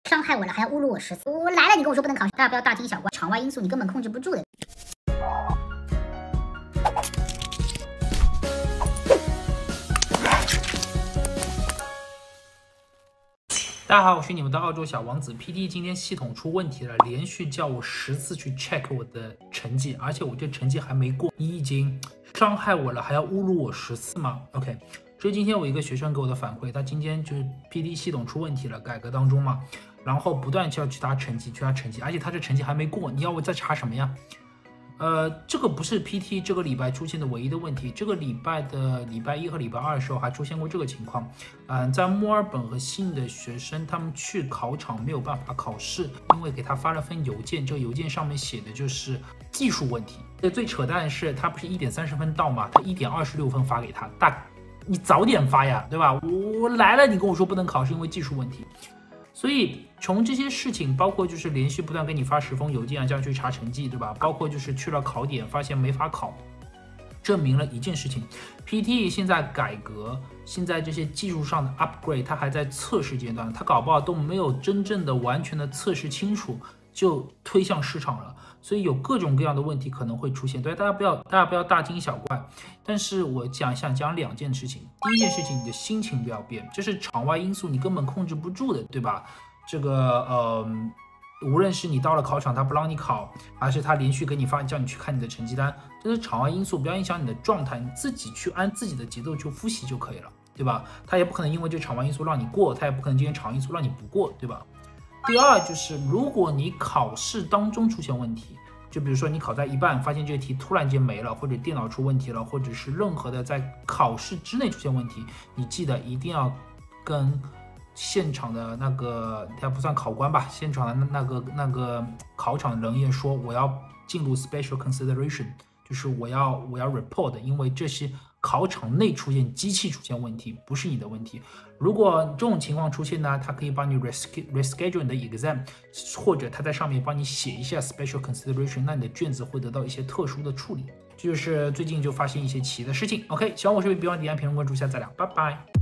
伤害我了还要侮辱我10次，我来了你跟我说不能考试，大家不要大惊小怪，场外因素你根本控制不住的。 大家好，我是你们的澳洲小王子 PT。今天系统出问题了，连续叫我10次去 check 我的成绩，而且我这成绩还没过。你已经伤害我了，还要侮辱我10次吗 ？OK， 这是今天我一个学生给我的反馈，他今天就是 PT 系统出问题了，改革当中嘛，然后不断就要去查成绩，而且他这成绩还没过，你要我再查什么呀？这个不是 PT 这个礼拜出现的唯一的问题，这个礼拜的礼拜1和礼拜2的时候还出现过这个情况。在墨尔本和悉尼的学生，他们去考场没有办法考试，因为给他发了份邮件，这个邮件上面写的就是技术问题。最扯淡的是，他不是1点30分到吗？他1点26分发给他，你早点发呀，对吧？我来了，你跟我说不能考试，因为技术问题。所以从这些事情，包括就是连续不断给你发10封邮件啊，这样去查成绩，对吧？包括就是去了考点，发现没法考，证明了一件事情 ：PT 现在改革，现在这些技术上的 upgrade， 它还在测试阶段，它搞不好都没有真正的完全的测试清楚，就推向市场了。所以有各种各样的问题可能会出现，对，大家不要大惊小怪。但是我想讲2件事情。第一件事情，你的心情不要变，这是场外因素，你根本控制不住的，对吧？这个无论是你到了考场他不让你考，还是他连续给你叫你去看你的成绩单，这是场外因素，不要影响你的状态，你自己去按自己的节奏去复习就可以了，对吧？他也不可能因为这场外因素让你过，他也不可能今天场外因素让你不过，对吧？第二就是，如果你考试当中出现问题，就比如说你考在一半，发现这个题突然间没了，或者电脑出问题了，或者是任何的在考试之内出现问题，你记得一定要跟现场的那个，他不算考官吧，现场的那个考场人员说，我要进入 special consideration， 就是我要 report， 因为这是考场内出现机器出现问题，不是你的问题。如果这种情况出现呢，他可以帮你 reschedule 你的 exam， 或者他在上面帮你写一下 special consideration， 那你的卷子会得到一些特殊的处理。这就是最近就发生一些奇的事情。OK， 喜欢我视频别忘点赞、评论、关注，下次再聊，拜拜。